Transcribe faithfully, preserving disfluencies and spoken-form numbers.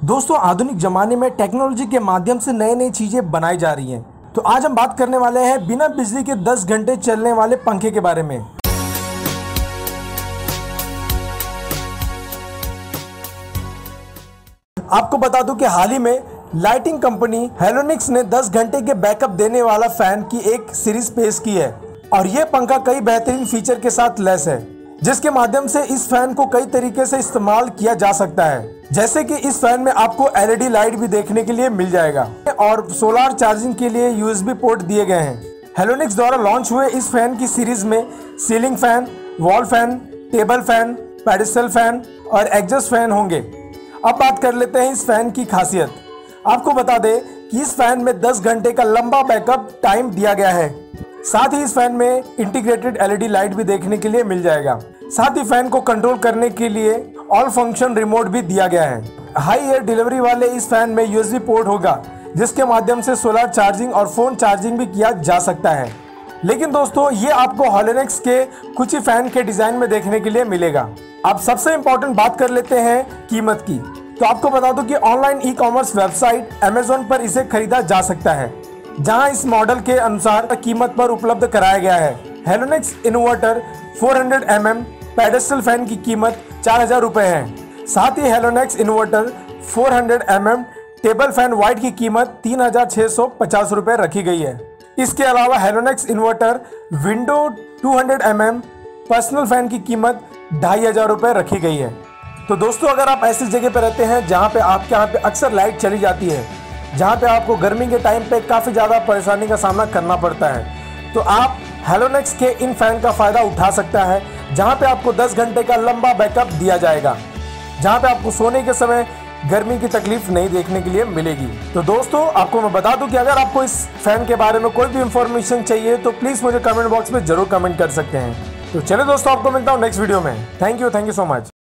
दोस्तों आधुनिक ज़माने में टेक्नोलॉजी के माध्यम से नई नई चीज़ें बनाई जा रही हैं। तो आज हम बात करने वाले हैं बिना बिजली के दस घंटे चलने वाले पंखे के बारे में। आपको बता दूं कि हाल ही में लाइटिंग कंपनी हेलोनिक्स ने दस घंटे के बैकअप देने वाला फैन की एक सीरीज पेश की है और ये पंखा कई बेहतरीन फीचर के साथ लैस है, जिसके माध्यम से इस फैन को कई तरीके से इस्तेमाल किया जा सकता है। जैसे कि इस फैन में आपको एलईडी लाइट भी देखने के लिए मिल जाएगा और सोलर चार्जिंग के लिए यूएसबी पोर्ट दिए गए हैं। हेलोनिक्स द्वारा लॉन्च हुए इस फैन की सीरीज में ceiling fan, wall fan, table fan, pedestal fan और एग्जॉस्ट फैन होंगे। अब बात कर लेते हैं इस फैन की खासियत। आपको बता दें कि इस फैन में दस घंटे का लंबा बैकअप टाइम दिया गया है। साथ ही इस फैन में इंटीग्रेटेड एलईडी लाइट भी देखने के लिए मिल जाएगा। साथ ही फैन को कंट्रोल करने के लिए ऑल फंक्शन रिमोट भी दिया गया है। हाई एयर डिलीवरी वाले इस फैन में यूएसबी पोर्ट होगा, जिसके माध्यम से सोलर चार्जिंग और फोन चार्जिंग भी किया जा सकता है। लेकिन दोस्तों ये आपको हेलोनिक्स के कुछ ही फैन के डिजाइन में देखने के लिए मिलेगा। अब सबसे इम्पोर्टेंट बात कर लेते हैं कीमत की। तो आपको बता दूं कि online e commerce website Amazon पर इसे खरीदा जा सकता है, जहां इस मॉडल के अनुसार कीमत पर उपलब्ध कराया गया है। हेलोनिक्स इन्वर्टर चार सौ एम एम पेडेस्टल फैन की कीमत चार हजार रुपए है। साथ ही हेलोनिक्स इन्वर्टर चार सौ M M table fan white की कीमत तीन हजार छह सौ पचास रुपए रखी गई है। इसके अलावा हेलोनिक्स इन्वर्टर विंडो दो सौ एम एम पर्सनल फैन की कीमत ढाई हजार रुपए रखी गई है। तो दोस्तों अगर आप ऐसी जगह पे रहते हैं जहां पे आपके यहाँ पे अक्सर लाइट चली जाती है, जहां पे आपको गर्मी के टाइम पे काफ़ी ज़्यादा परेशानी का सामना करना पड़ता है, तो आप हेलोनिक्स के इन फैन का फ़ायदा उठा सकता है, जहां पे आपको दस घंटे का लंबा बैकअप दिया जाएगा, जहां पे आपको सोने के समय गर्मी की तकलीफ नहीं देखने के लिए मिलेगी। तो दोस्तों आपको मैं बता दूं कि अगर आपको इस फैन के बारे में कोई भी इंफॉर्मेशन चाहिए तो प्लीज़ मुझे कमेंट बॉक्स में जरूर कमेंट कर सकते हैं। तो चलिए दोस्तों आपको मिलता हूँ नेक्स्ट वीडियो में। Thank you thank you so much.